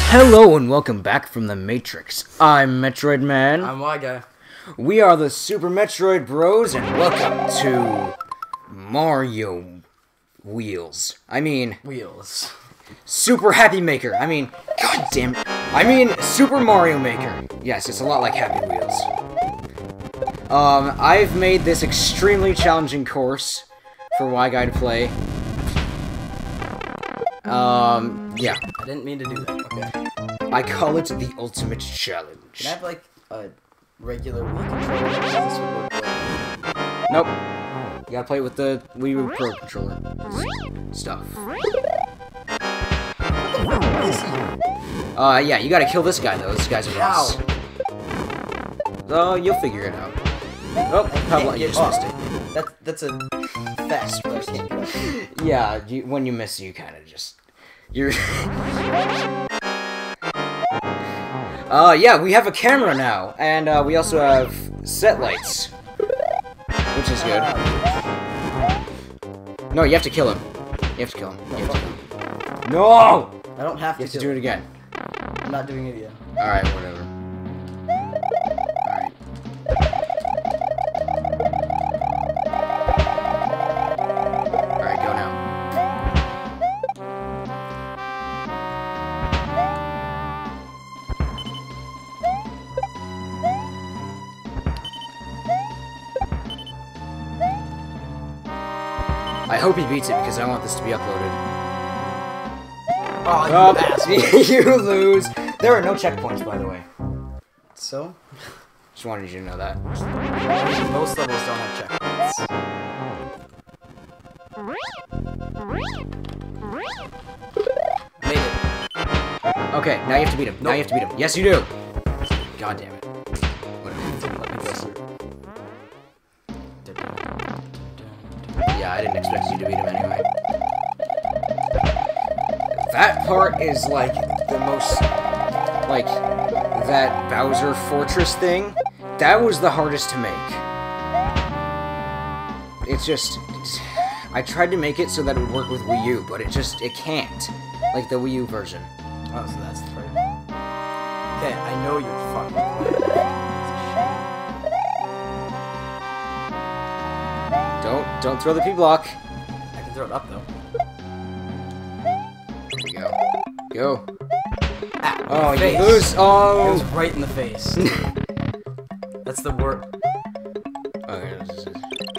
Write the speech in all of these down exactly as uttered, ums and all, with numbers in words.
Hello and welcome back from the Matrix. I'm Metroid Man. I'm Y Guy. We are the Super Metroid Bros, and welcome to Mario Wheels. I mean, Wheels. Super Happy Maker. I mean, god damn it. I mean, Super Mario Maker. Yes, it's a lot like Happy Wheels. Um, I've made this extremely challenging course for Y Guy to play. Um, yeah. I didn't mean to do that. Okay. I call it the ultimate challenge. Can I have like a regular Wii controller? This would work well. Nope. You gotta play it with the Wii U Pro controller stuff. Uh, yeah, you gotta kill this guy though. This guy's a boss. Oh, you'll figure it out. Oh, how you just missed it. That, that's a fast rush. Yeah, you, when you miss, you kind of just... You're... uh, yeah, we have a camera now. And uh, we also have set lights. Which is good. No, you have to kill him. You have to kill him. You have to kill him. No! I don't have to You have to do it again. I'm not doing it again. Alright, whatever. Alright. Alright, go now. I hope he beats it because I want this to be uploaded. Oh, you Oh, asshole. you lose. There are no checkpoints, by the way. So? Just wanted you to know that. Most levels don't have checkpoints. Made it. Okay, now you have to beat him. Now Nope. you have to beat him. Yes, you do. God damn it. Whatever. Let me go through. Yeah, I didn't expect you to beat him anyway. That part is like the most, like, that Bowser Fortress thing. That was the hardest to make. It's just, it's, I tried to make it so that it would work with Wii U, but it just, it can't. Like the Wii U version. Oh, so that's the part. Okay, I know you're fucking playing. Don't, don't throw the P block. I can throw it up though. There you go. Go. Ah, Oh, face. you lose. It Oh. was right in the face. That's the word. Okay, this is-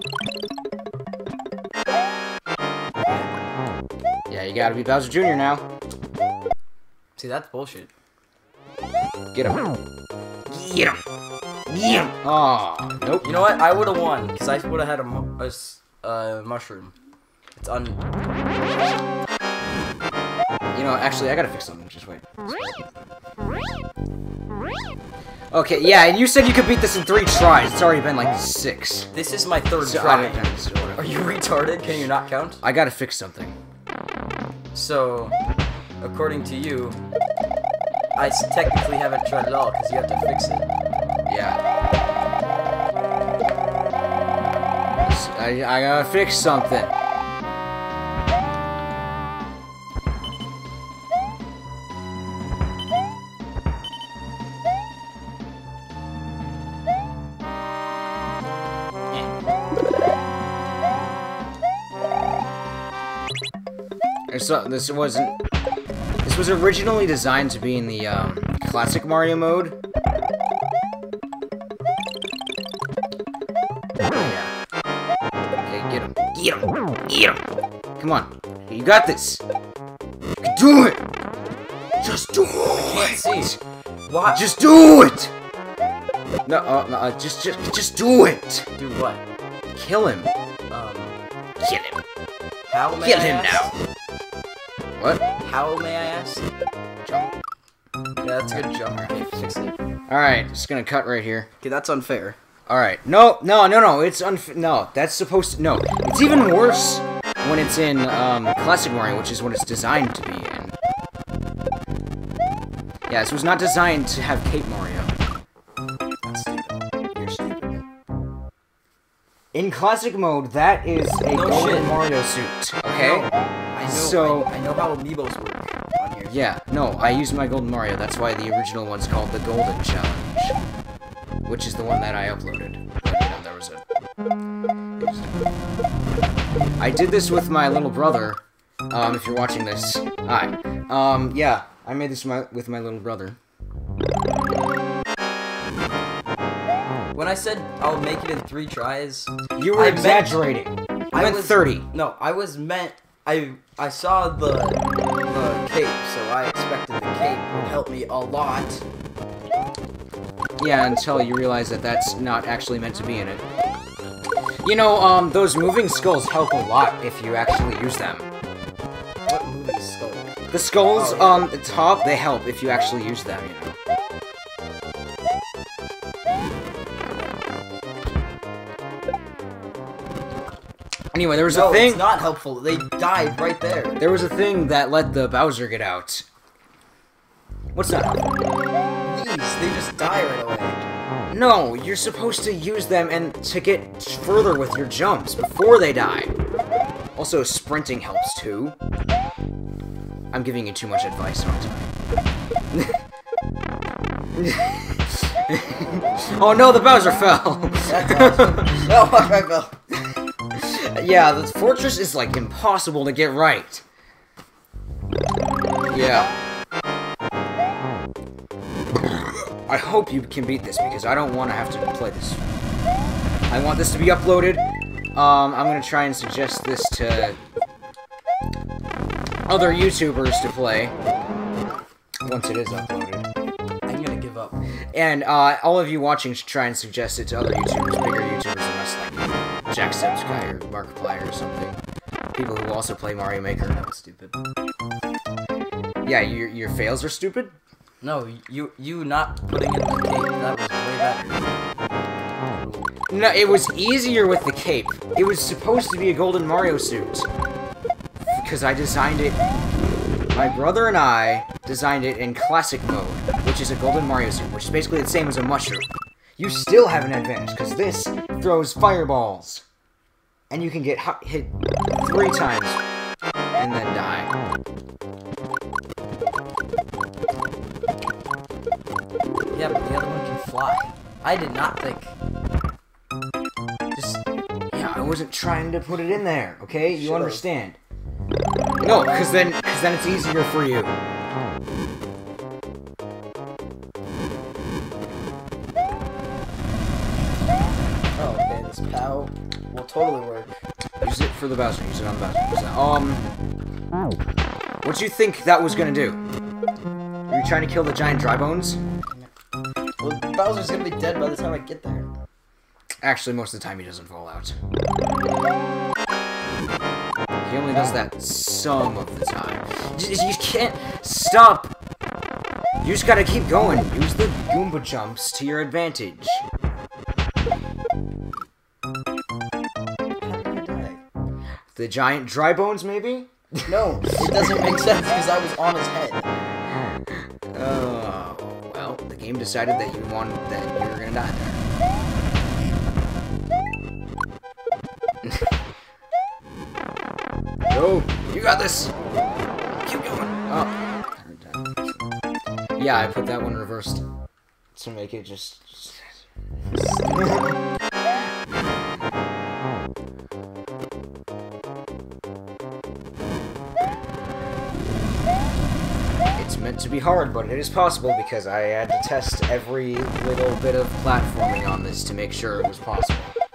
Yeah, you gotta be Bowser Junior now. See, that's bullshit. Get him. Get him. Get him. Aw, nope. You know what? I would have won because I would have had a, mu a s- uh, mushroom. It's un. You know, actually, I gotta fix something. Just wait. Okay, yeah, and you said you could beat this in three tries. It's already been like six. This is my third So, I try. don't- so whatever. Are you retarded? Can you not count? I gotta fix something. So, according to you, I s- technically haven't tried at all because you have to fix it. Yeah. I, I gotta fix something. So this wasn't. This was originally designed to be in the um, classic Mario mode. Oh, yeah. Okay, get him. Get him. Get him. Come on. You got this. You can do it. Just do it. Can't see. What? Just do it. No, uh, no, uh, just, just, just do it. do what? Kill him. Um, Kill him. how may Kill I him ask? now. What? How may I ask? Jump. Yeah, that's a good jump. Okay, fix it. Alright, just gonna cut right here. Okay, that's unfair. Alright. No, no, no, no. It's unf- No, that's supposed to- No. It's even worse when it's in, um, Classic Mario, which is what it's designed to be in. Yeah, this was not designed to have Cape Mario. That's stupid. You're stupid. In Classic Mode, that is a No Golden shit. Mario suit, okay? I know. I know. So- I, I know how amiibos work on here. Yeah, no, I used my Golden Mario. That's why the original one's called the Golden Challenge. Which is the one that I uploaded. But, you know, there was a... I did this with my little brother. Um, if you're watching this. Hi. Um, yeah. I made this my, with my little brother. When I said I'll make it in three tries... You were I exaggerating. Meant, I I meant was, thirty. No, I was meant... I I saw the, the cape, so I expected the cape would help me a lot. Yeah, until you realize that that's not actually meant to be in it. You know, um, those moving skulls help a lot if you actually use them. What moving skull? The skulls Oh, yeah. on the top, they help if you actually use them, you know. Anyway, there was No, a thing... it's not helpful. They died right there. There was a thing that let the Bowser get out. What's that? These, they just die right away. No, you're supposed to use them and to get further with your jumps before they die. Also, sprinting helps too. I'm giving you too much advice, aren't I? Oh no, the Bowser fell! That's awesome. No, fuck, I fell. Yeah, the fortress is, like, impossible to get right. Yeah. I hope you can beat this, because I don't want to have to play this. I want this to be uploaded. Um, I'm gonna try and suggest this to other YouTubers to play. Once it is uploaded. I'm gonna give up. And, uh, all of you watching should try and suggest it to other YouTubers, bigger YouTubers than us, like Jacksepticeye or Markiplier or something. People who also play Mario Maker. That was stupid. Yeah, your, your fails are stupid? No, you you not putting in the cape, that was way better. No, it was easier with the cape. It was supposed to be a Golden Mario suit. Because I designed it... My brother and I designed it in Classic Mode, which is a Golden Mario suit, which is basically the same as a mushroom. You still have an advantage, because this throws fireballs. And you can get hit three times, and then die. Yeah, but the other one can fly. I did not think. Just, yeah, I wasn't trying to put it in there, okay? You Should've. understand. No, because then, cause then it's easier for you. Oh, okay, this POW will totally work. Use it for the Bowser. Use it on the Bowser. Use that. Um, what do you think that was gonna do? Were you trying to kill the giant dry bones? Well, Bowser's gonna be dead by the time I get there. Actually, most of the time he doesn't fall out. He only does that some of the time. You, you can't stop. You just gotta keep going. Use the Goomba jumps to your advantage. How did I die? The giant dry bones, maybe? No, it doesn't make sense because I was on his head. Oh, well, the game decided that you wanted that you were gonna die there. Go! You got this! Keep going! Oh. Yeah, I put that one reversed to make it just... It's meant to be hard, but it is possible because I had to test every little bit of platforming on this to make sure it was possible.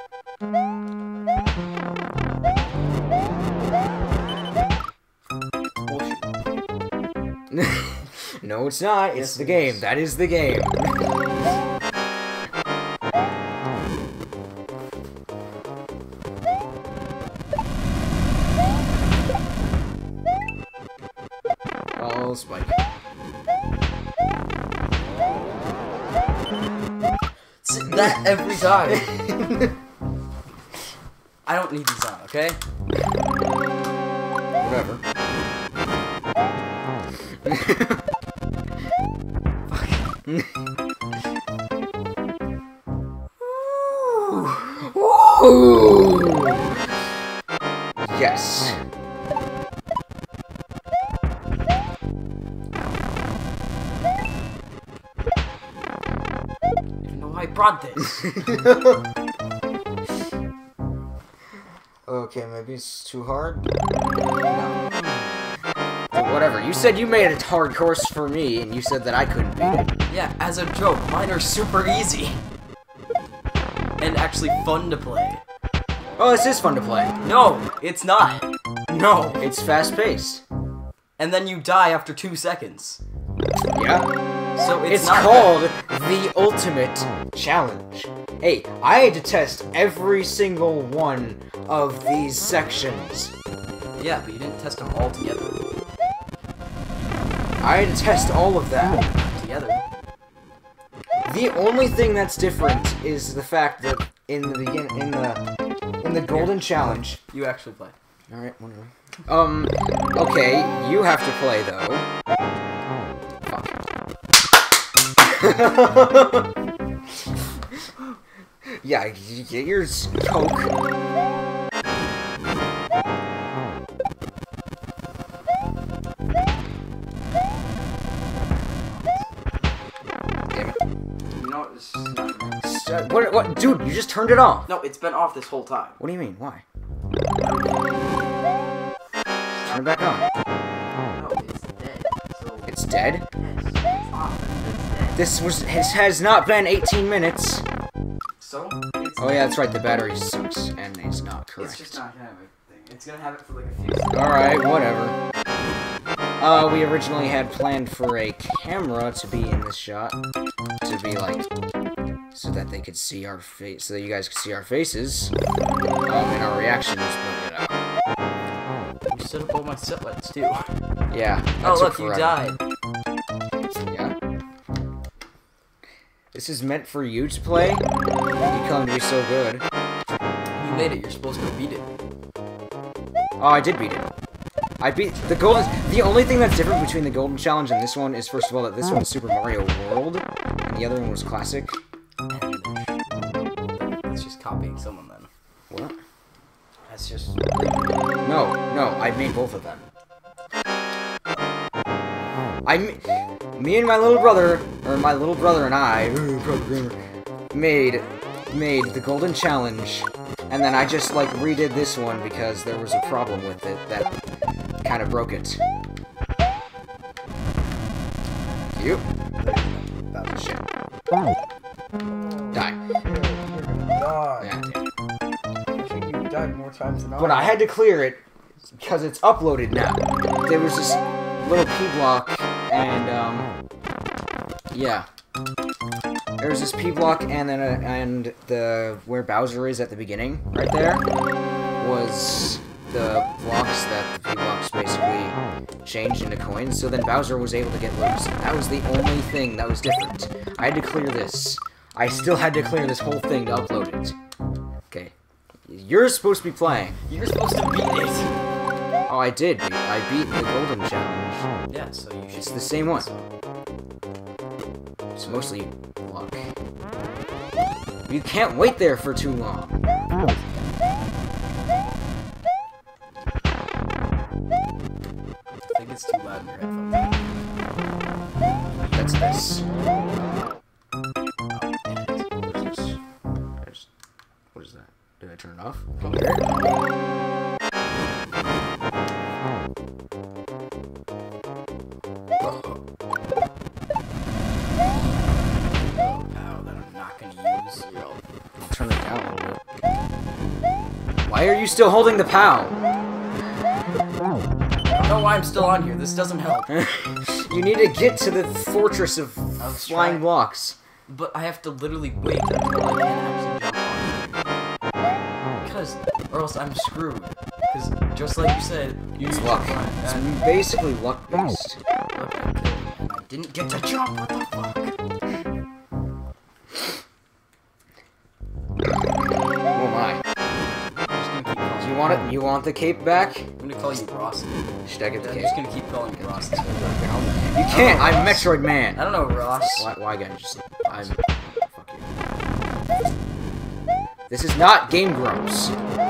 No, it's not. It's Yes, the it game. is. That is the game. Oh, Spike. It's that every time. I don't need these on, okay? Whatever. Ooh. Yes. brought this. Okay, maybe it's too hard. No. But whatever. You said you made a hard course for me, and you said that I couldn't beat it. Yeah, as a joke, mine are super easy. And actually fun to play. Oh, this is fun to play. No, it's not. No. It's fast-paced. And then you die after two seconds. Yeah. So it's, It's not called the Ultimate Challenge. Hey, I had to test every single one of these sections. bad. Yeah, but you didn't test them all together. I had to test all of that. Together. The only thing that's different is the fact that in the begin in the in the Golden Challenge. You actually play. All right, whatever. Um. Okay, you have to play though. Fuck. Yeah, you get your s- Coke. Damn it. You know, it's just not gonna... S- uh, What? What? Dude, you just turned it off. No, it's been off this whole time. What do you mean? Why? Turn it back on. No, it's dead. So, It's dead? yes, it's off. It's dead. This was has, has not been eighteen minutes. So, it's Oh yeah, that's right, the battery sucks, and it's not correct. It's just not gonna have a thing. It's gonna have it for like a few seconds. Alright, whatever. Uh, we originally had planned for a camera to be in this shot. To be like, so that they could see our face, so that you guys could see our faces. Um, and our reactions, but, you know. You set up all my setlets too. Yeah. that Oh took look, you forever. died. Yeah. This is meant for you to play? You claim to be so good. You made it. You're supposed to beat it. Oh, I did beat it. I beat the golden. The only thing that's different between the Golden Challenge and this one is, first of all, that this one is Super Mario World, and the other one was Classic. That's just copying someone then. What? That's just. No, no, I made both of them. I, me, me and my little brother, or my little brother and I, made, made the Golden Challenge, and then I just like redid this one because there was a problem with it that kind of broke it. You. That was shit. Die. God. Yeah, damn. I think you died more times than I. But I had to clear it because it's uploaded now. There was this little P block, and um, yeah, there was this P block, and then uh, and the where Bowser is at the beginning, right there, was the blocks that the P blocks basically changed into coins. So then Bowser was able to get loose. And that was the only thing that was different. I had to clear this. I still had to clear this whole thing to upload it. Okay. You're supposed to be playing. You're supposed to beat it. Oh, I did. Beat, I beat the Golden Challenge. Yeah, so you should. It's the same one. It's mostly luck. You can't wait there for too long. I think it's too loud in your headphones. That's this. Oh, What is this? I just- What is that? Did I turn it off? Can you hear it? pow that I'm not gonna use. I'll turn it down a little bit. Why are you still holding the POW? I don't know why I'm still on here. This doesn't help. You need to get to the fortress of I was flying trying. blocks. But I have to literally wait until I can actually jump on. Because, or else I'm screwed. Because, just like you said, you It's need luck. to find It's that- basically luck-based. Look, I killed him, and I didn't get to jump. What the fuck? Oh my. I'm just gonna keep calling Do you want it? You want the cape back? I'm gonna call you Ross. Should I get the I'm cape? just gonna keep calling you Ross. You can't! I'm Metroid Man! I don't know, Ross. Why, why guys? Just, I'm... Fuck you. This is not Game Grumps.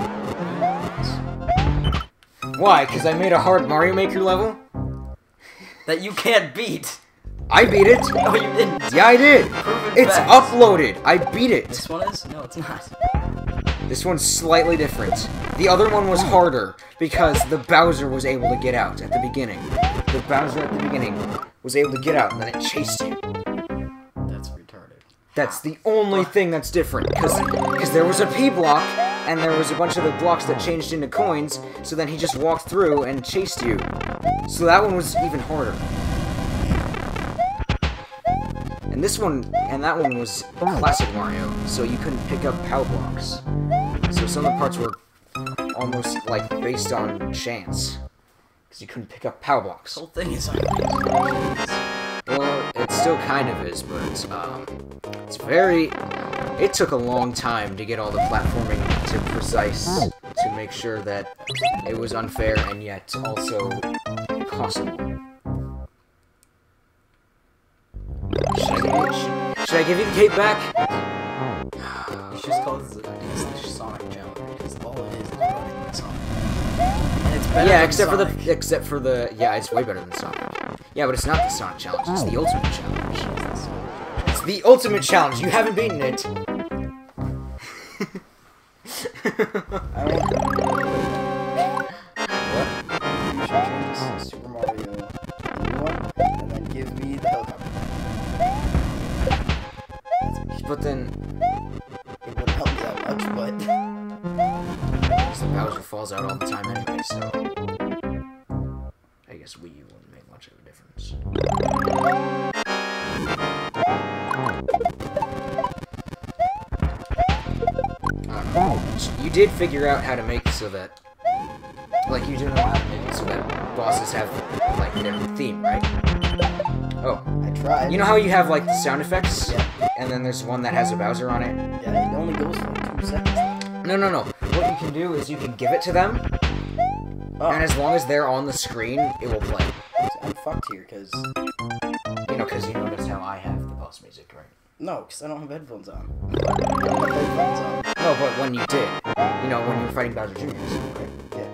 Why? Because I made a hard Mario Maker level? That you can't beat. I beat it! No, you didn't. Yeah, I did! Prove it It's fast. uploaded! I beat it! This one is? No, it's not. This one's slightly different. The other one was harder, because the Bowser was able to get out at the beginning. The Bowser at the beginning was able to get out, and then it chased you. That's retarded. That's the only thing that's different, because because there was a P block, and there was a bunch of the blocks that changed into coins, so then he just walked through and chased you. So that one was even harder. And this one, and that one was classic Mario, so you couldn't pick up power blocks. So some of the parts were almost, like, based on chance. Because you couldn't pick up power blocks. This whole thing is on. Well, it still kind of is, but, um, it's very... It took a long time to get all the platforming to precise, to make sure that it was unfair and yet also possible. Should I give you, should, should I give you the cape back? You should just call this the, it's the Sonic Challenge, because all it is is running the Sonic. And it's better Yeah, than except Sonic. for the except for the yeah, it's way better than Sonic. Yeah, but it's not the Sonic challenge. It's the Ultimate challenge. It's the Ultimate challenge. You haven't beaten it. I don't What? You should change this to Super Mario the new one, and then give me the helicopter. But then It wouldn't help me that much, but the Bowser falls out all the time anyway, so I guess Wii U wouldn't make much of a difference. I don't know. You did figure out how to make so that, like, you do know how to make it so that bosses have, like, their theme, right? Oh. I tried. You know how you have, like, the sound effects? Yeah. And then there's one that has a Bowser on it? Yeah, it only goes for like two seconds. No, no, no. What you can do is you can give it to them, Oh, and as long as they're on the screen, it will play. I'm fucked here, because... You know, because you notice how I have the boss music, right? No, because I don't have headphones on. I don't have headphones on. No, but when you did, you know, when you were fighting Bowser Junior, right? Yeah.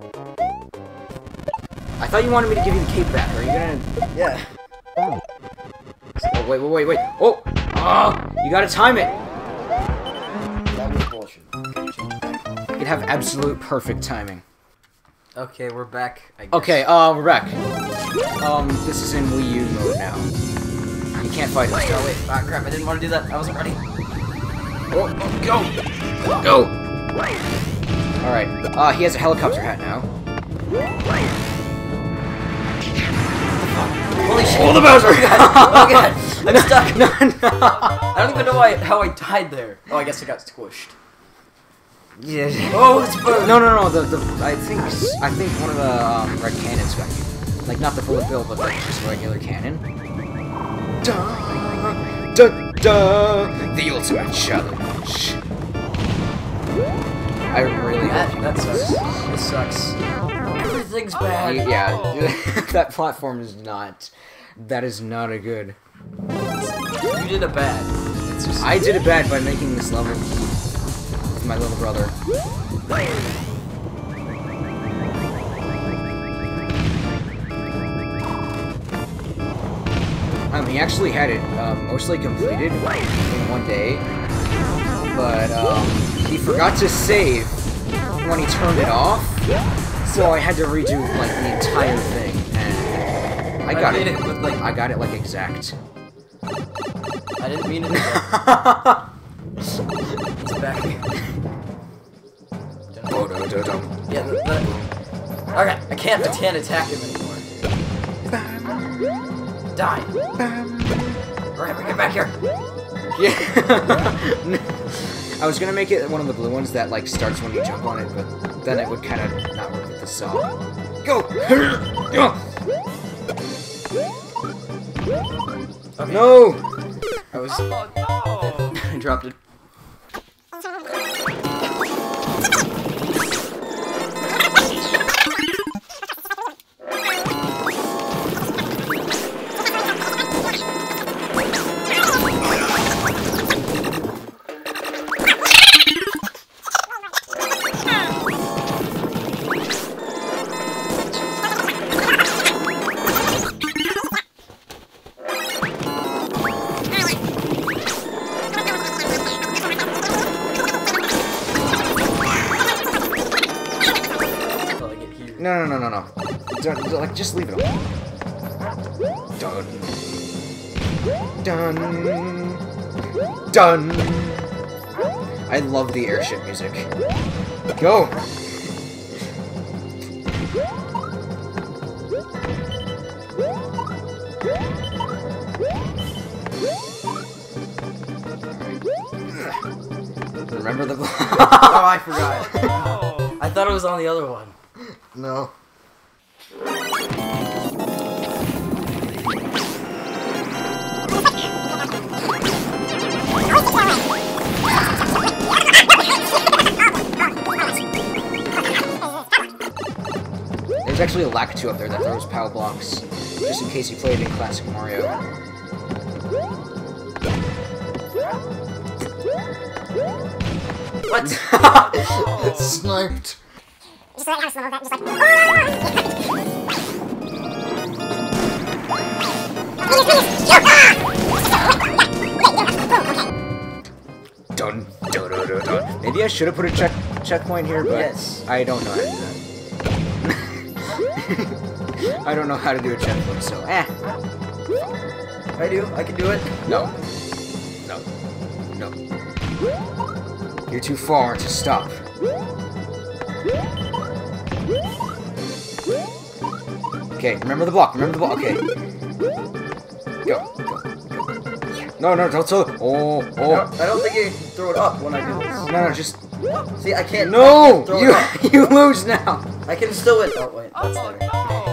I thought you wanted me to give you the cape back. Are you gonna... Yeah. Oh, wait, wait, wait, wait. Oh! Oh! You gotta time it! That was bullshit. Okay, change it back. You'd have absolute perfect timing. Okay, we're back, I guess. Okay, uh, we're back. Um, this is in Wii U mode now. You can't fight it. Oh, wait. Ah, crap, I didn't want to do that. I wasn't ready. Oh, go! Go! Alright, uh, he has a helicopter hat now. Holy shit. Oh, the Bowser! Oh, God. I'm stuck. No, no. I don't even know why, how I died there. Oh, I guess I got squished. Yeah. Oh, it's burned. No, no, no. The, the I think I think one of the um, red cannons got you. Like not the bullet bill, but like just regular cannon. Da da da. The ultimate challenge. I really That, hope you that sucks. This sucks. Everything's bad. Yeah, that platform is not. That is not a good. You did a bad. It's just. I did it bad by making this level with my little brother. Um, he actually had it um, mostly completed in one day, but um, he forgot to save when he turned it off, so I had to redo like the entire thing, and I got I it. made it with, like- I got it like exact. I didn't mean it. It's back here. Oh, no, no, no. Yeah, the, the... Okay, I can't, I can't attack him anymore. Die. Alright, we get back here. Yeah. I was gonna make it one of the blue ones that like starts when you jump on it, but then it would kind of not work with the song. Go! Okay. No! I was... I dropped it. no, no, no, no. Don't, don't, like, just leave it alone. Done. Done. Done. I love the airship music. Go! Remember the... Oh, I forgot. I thought it was on the other one. No. There's actually a Lakitu up there that throws power blocks, just in case you played in Classic Mario. What? Sniped. Just like, just like, just like, Dun, dun, dun, dun, dun. Maybe I should have put a check checkpoint here, but Yes. I don't know how to do that. I don't know how to do a checkpoint, so eh. I do. I can do it. No. No. No. You're too far to stop. Okay, remember the block, remember the block, okay. Go, go, go. No, no, don't throw. Oh, I oh. don't, I don't think you can throw it up when I do this. No, no, just. See, I can't. No! I can't throw You, it up. you lose now! I can still it. Oh wait, that's there.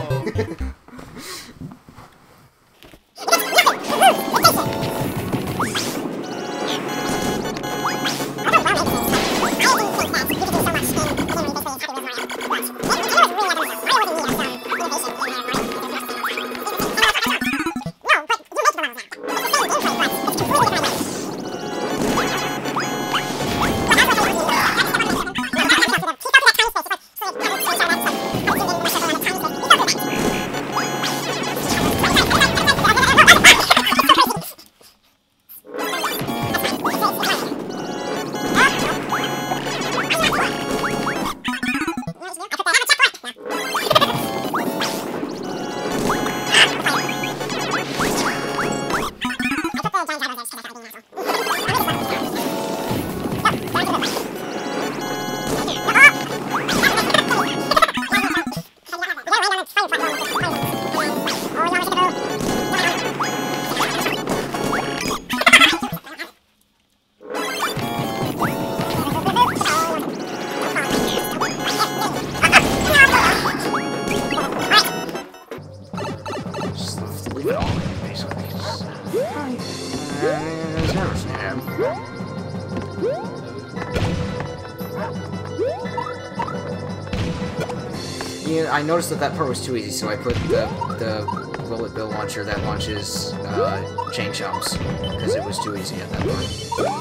Yeah, I noticed that that part was too easy, so I put the the bullet bill launcher that launches uh, chain chomps because it was too easy at that point.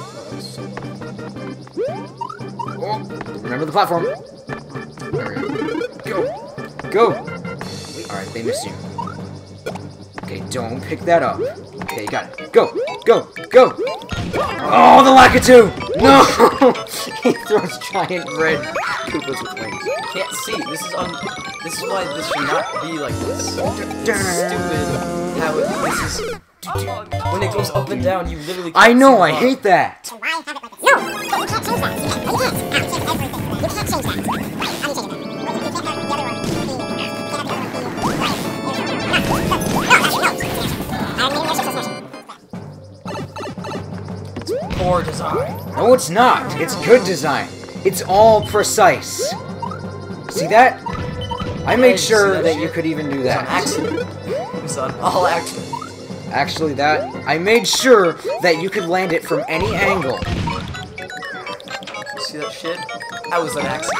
Oh, remember the platform. There we go. Go, go. All right, they missed you. Okay, don't pick that up. Okay, you got it. Go, go, go. Oh, the Lakitu! No! He throws giant red Koopas with wings. Can't see. This is un. This is why this should not be like this. It's stupid. How it, this is. When it goes up and down, you literally. Can't I know. see I the hate that. why have it like this? No! But you can't change that. You can't. You can't. You can't change everything. You can't change that. Unchangeable. But you can't have the other one be... You can't have the other one be... Right. No, no, actually, no. I'm making extra suspension. poor design. No, it's not. It's good design. It's all precise. See that? I made didn't see sure that that shit. you could even do It's on that. accident. It's on all accident. Actually, that I made sure that you could land it from any angle. You see that shit? That was an accident.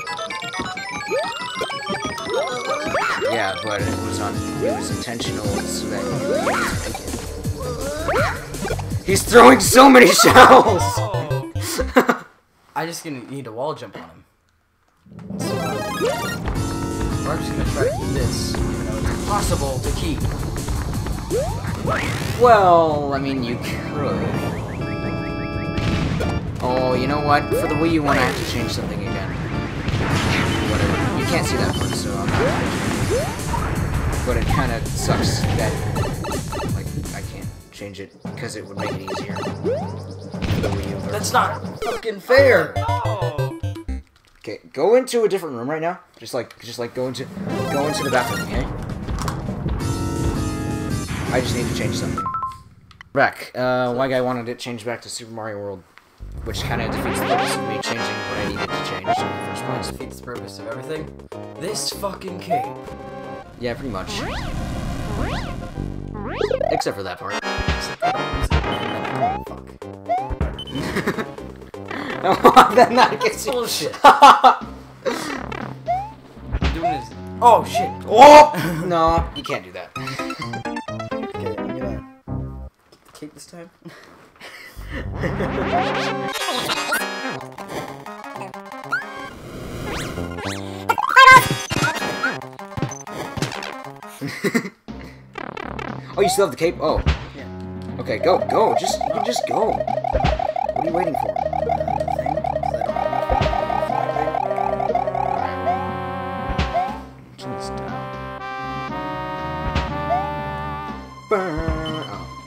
Yeah, but it was on. It was intentional so that you could make it. He's throwing so many shells. I just gonna need a wall jump on him. So, we're just gonna try to keep this, even though it's impossible to keep. Well, I mean, you could. Oh, you know what? For the Wii U one, I have to change something again. Whatever. You can't see that part, so I'm not gonna change it. But it kind of sucks that, like, I can't change it because it would make it easier. For the Wii U version. That's not fucking fair. Okay, go into a different room right now. Just like, just like go into, go into the bathroom, okay? I just need to change something. Back. Uh, why guy wanted it changed back to Super Mario World, which kind of defeats the purpose of me changing what I needed to change in the first place. Defeats the purpose of everything. This fucking cape. Yeah, pretty much. Except for that part. Oh, fuck. Then that gets Bullshit. I'm doing this. Oh shit. Oh no, you can't do that. Okay, I'm gonna keep the cape this time. Oh, you still have the cape? Oh. Yeah. Okay, go, go. Just, you can just go. What are you waiting for? Jeez, down. Burn.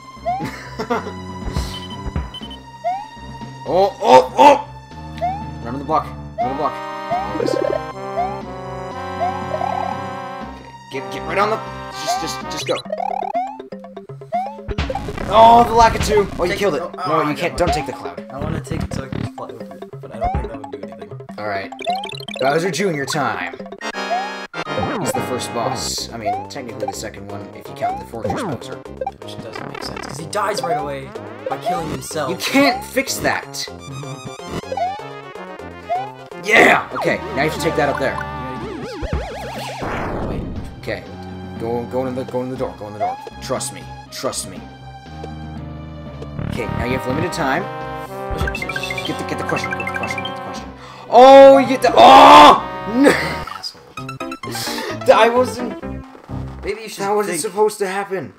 Oh. oh, oh, oh! Remember the block. Remember the block. Always. Okay, get, get right on the. Just, just, just go. Oh, the Lakitu! Oh, you Take- killed it. oh, oh, No, I you got can't. one. Don't take the cloud. I want to take it so I can just fly over it, but I don't think that would do anything. Alright. Bowser Junior time. He's the first boss. I mean, technically the second one, if you count the Fortress Bowser. Which doesn't make sense, because he dies right away by killing himself. You can't fix that! Yeah! Okay, now you have to take that up there. Wait. Okay. Go, go in the, go in the door. Go in the door. Trust me. Trust me. Okay, now you have limited time. Get the, get the question. Get the question. Get the question. Oh, you get the. Oh! No! Asshole. I wasn't. Maybe you should That wasn't think. supposed to happen.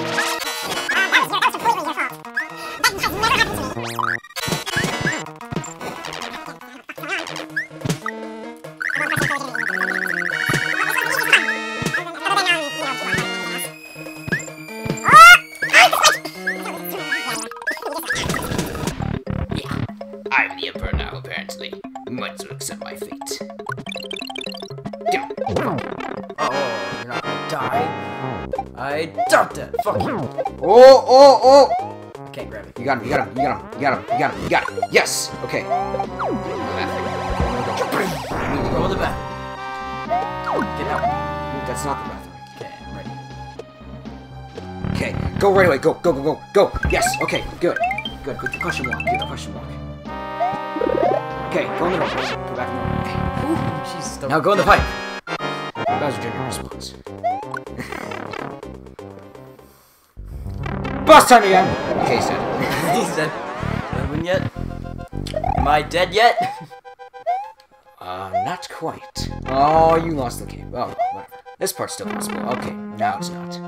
I'm the Emperor now, apparently. Might as well accept my fate. Oh, you're not gonna die. I doubt that. Fuck you. Oh, oh, oh! I can't grab it. You got him, you got him, you got him, you got him, you got him, you got him. Yes! Okay. Go in the bathroom. Get out. That's not the bathroom. Okay, I'm ready. Okay, go right away, go, go, go, go, go! Yes, okay, good. Good, good, the question walk, good, the question walk. Okay, go in the door. Go back in the door. Okay. Ooh, Jesus. don't- Now go in the pipe. Bowser Junior responds. Boss time again! Okay, he's dead. He's dead. Did I win yet? Am I dead yet? Uh, not quite. Oh, you lost the cape. Oh, whatever. This part's still possible. Okay, now it's not.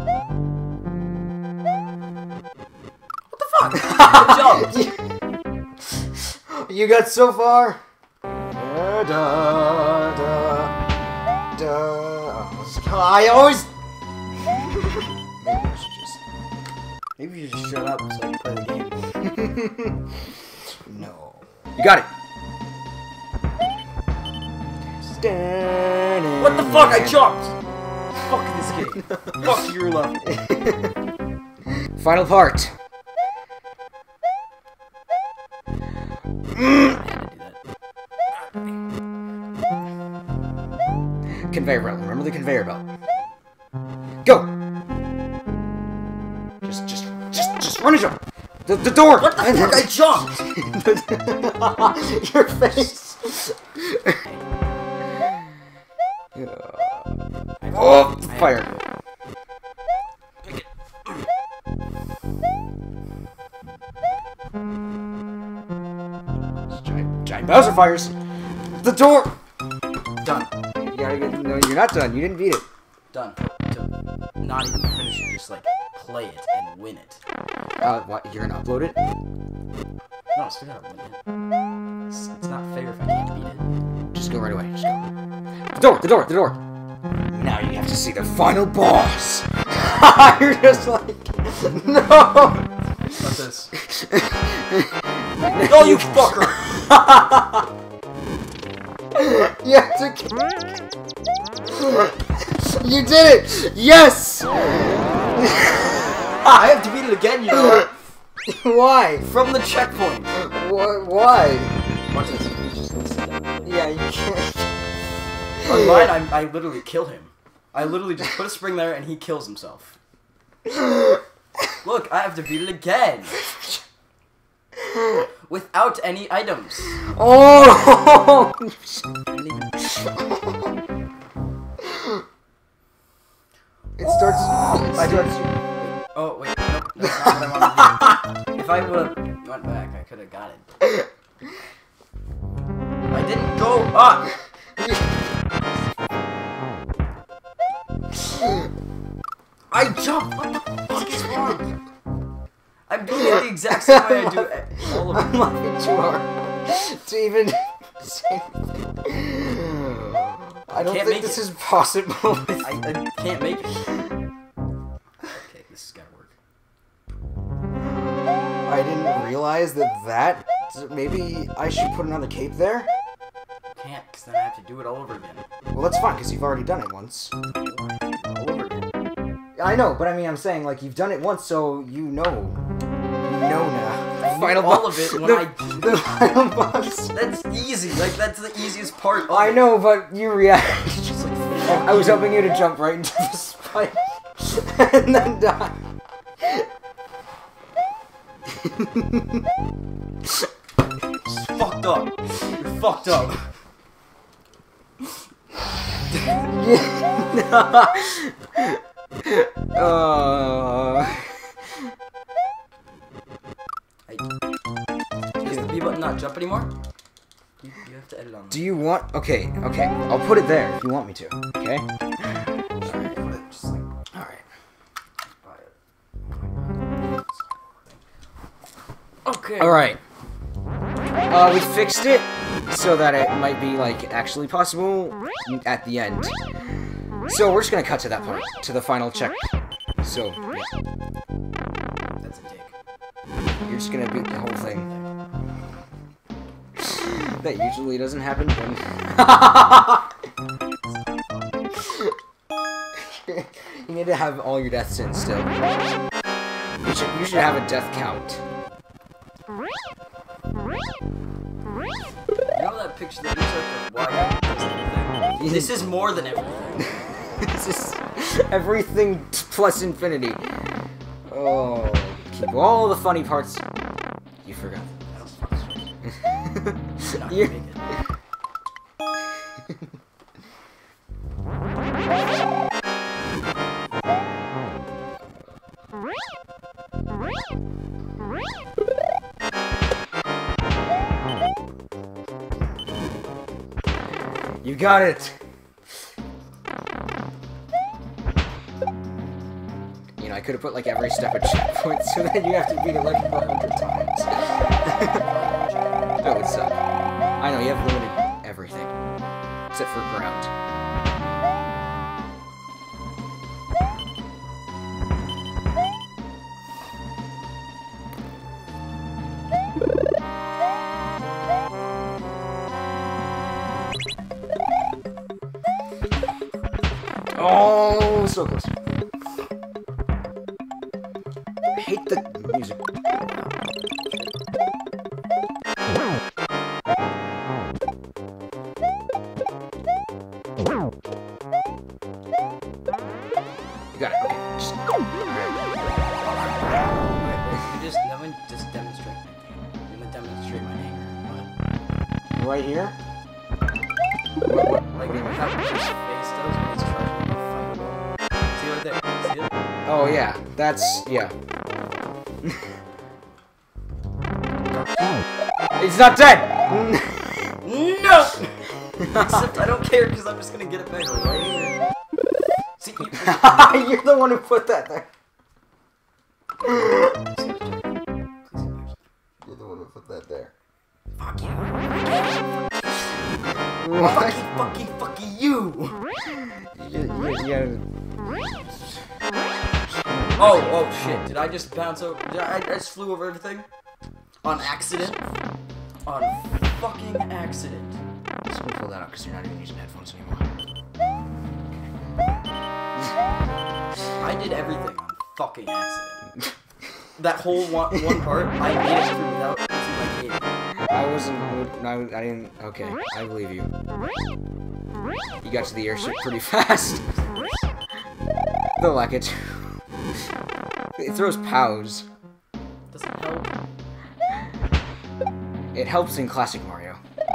What the fuck? Good job. You got so far. Da, da, da, da. I always. Maybe I should just. Maybe you just shut up so I can play the game. No. You got it. What the fuck? I jumped. Fuck this game. Fuck your luck. Final part. Conveyor belt. Remember the conveyor belt. Go. Just, just, just, just run and jump. The, the door. What the fuck? I jumped. Your face. Oh, fire. Giant, giant Bowser fires. The door. Done. You gotta get. No, you're not done. You didn't beat it. Done. To not even finish it, just like play it and win it. Uh, what? You're gonna upload it? No, I still gotta win it. It's, it's not fair if I can't beat it. Just go right away. Just go. The door, the door, the door. Now you have to see the final boss. You're just like, no. What's this? Oh, you fucker! You have to. You did it! Yes! I have to beat it again, you know. Why? From the checkpoint. Wh why? Watch this. Yeah, you can't. On mine, I, I literally kill him. I literally just put a spring there and he kills himself. Look, I have to beat it again. Without any items. Oh! It starts. It I starts. Oh, wait. Nope. That's not what I wanted to do. If I would have went back, I could have got it. I didn't go up. I jumped. What the fuck is wrong? I'm doing it the exact same way I do all of I'm them. laughing too hard to even say anything. I don't Can't think make this it. is possible. I, I can't make it. Okay, this has gotta work. I didn't realize that that. Maybe I should put another cape there? Can't, because then I have to do it all over again. Well, that's fine, because you've already done it once. All over again. I know, but I mean, I'm saying, like, you've done it once, so you know. You know now. I knew all of it when the, I... The final boss. That's easy. Like, that's the easiest part of I it. know, but you react. It's just like... I was hoping you to jump right into the spike and then die. It's fucked up. You're fucked up. uh, I, does the B button not jump anymore? You, you have to edit on. do you want? Okay, okay. I'll put it there if you want me to. Okay. Alright, put it just like... All right. Okay. All right. Uh, we fixed it so that it might be like actually possible at the end. So we're just gonna cut to that part, to the final check. So yeah. That's a dig. You're just gonna beat the whole thing. That usually doesn't happen when... You need to have all your deaths in still. You should, you should have a death count. You know that picture that you took of why I does everything? This is more than everything. This is everything t- plus infinity. Oh, keep all the funny parts. You forgot. I don't fuck straight. You're not You- gonna make it. You got it. You know, I could have put like every step a checkpoint so that you have to beat it like a hundred times. That would suck. I know, you have limited everything. Except for ground. Oh, so close. I hate the music. You got it. Okay. Just. You just never just demonstrate my game. I'm gonna demonstrate my anger. What? Right here. What, what, Like, what do you mean? how his face does when he's trying to fight the ball. See right there? See it? Oh yeah, that's yeah. It's not dead. No! Except I don't care because I'm just gonna get it back right here. See, you... You're the one who put that there. You're the one who put that there. Fuck you. What? Fucky, fucky, fucky you! Yeah, yeah, Oh, oh shit. Did I just bounce over? Did I, I just flew over everything? On accident? On fucking accident. Just gonna pull that out because you're not even using headphones anymore. I did everything on fucking accident. That whole one, one part, I made it through without using my cable. I wasn't. I, I didn't. Okay, I believe you. You got to the airship pretty fast. The Lakitu. It throws pows. Doesn't help. It helps in Classic Mario.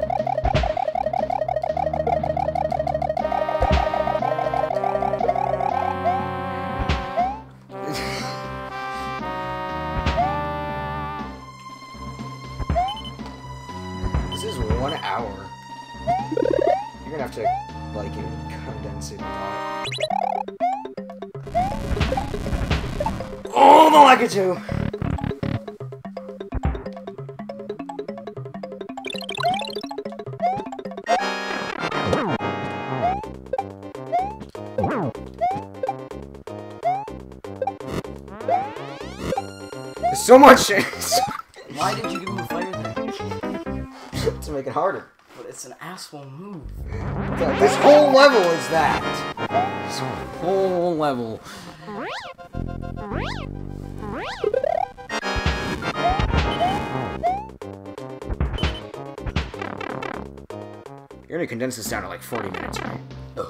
This is one hour. You're gonna have to, like, condense it a lot. Oh, the Lakitu! There's so much Why did you give him a fire thing? to make it harder. But it's an asshole move. This whole level is that. This whole level. You're gonna condense this down to like forty minutes, right? Ugh.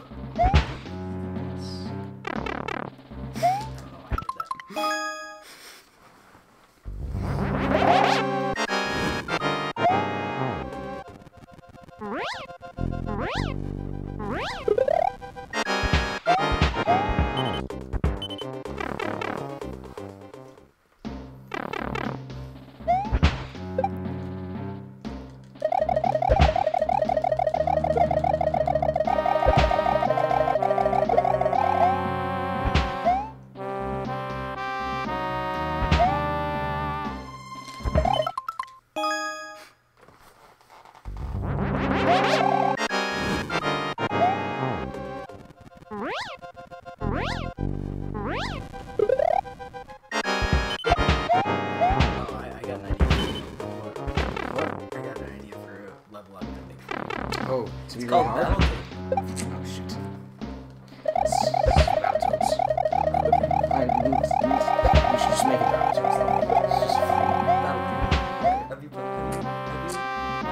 Oh, to be It's really called hard? Battle Oh, shit. It's Battletoads. I, you should just make it Battletoads, though. It's just fun. Have you played? Have you?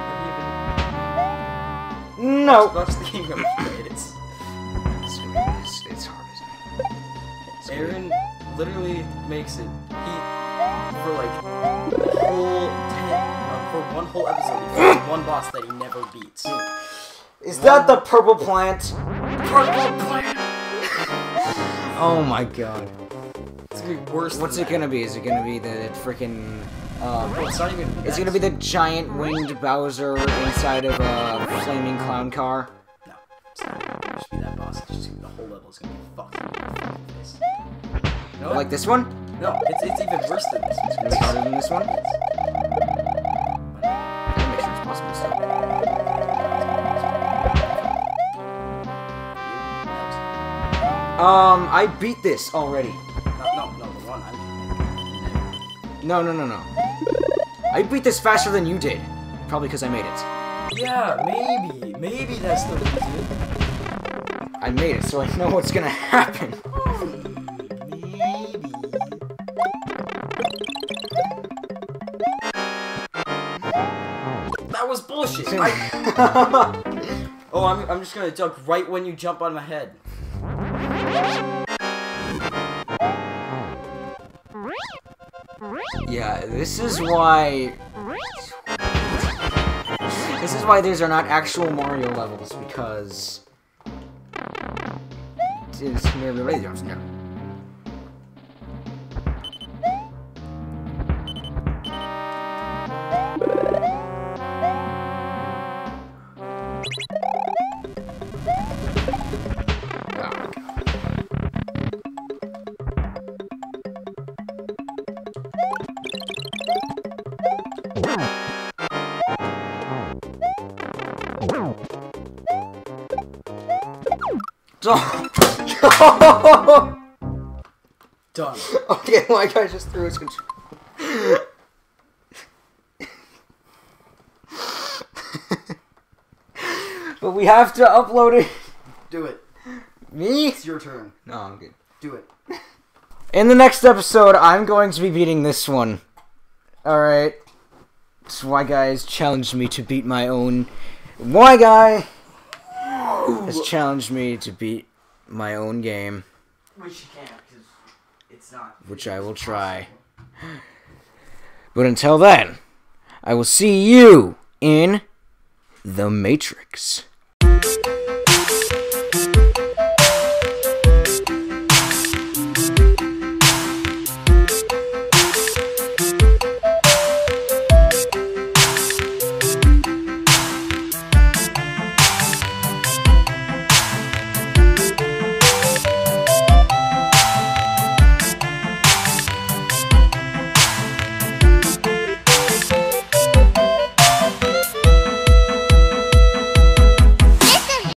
Have you even No! watched the game of played? It's It's, it's, it's hard, isn't it? It's good. Aaron literally makes it. He for like a whole ten, uh, for one whole episode, he fights one boss that he never beats. Is that the purple plant? Purple plant. Oh my god. It's gonna be worse. What's than it gonna be? Is it gonna be the freaking um that. Oh, it's not even. it's gonna be the giant winged Bowser inside of a flaming clown car? No, it's not gonna just be that boss. It's just the whole level is gonna be fucked in the fucking face. You know what? Like this one? No, it's it's even worse than this. It's gonna be harder than this one? Gotta make sure it's possible still. Um, I beat this already. No, no, no, the one I'm. No, no, no, no. I beat this faster than you did. Probably because I made it. Yeah, maybe, maybe that's the reason. I made it, so I know what's gonna happen. Maybe. That was bullshit. I- oh, I'm, I'm just gonna jump right when you jump on my head. Yeah, this is why... This is why these are not actual Mario levels, because... It's no. Done. Okay, my guy just threw his control. But we have to upload it. Do it. Me? It's your turn. No, I'm good. Do it. In the next episode, I'm going to be beating this one. Alright. So why guys challenged me to beat my own... Why guy has challenged me to beat my own game. Which you can't, because it's not. Which I will try. But until then, I will see you in The Matrix.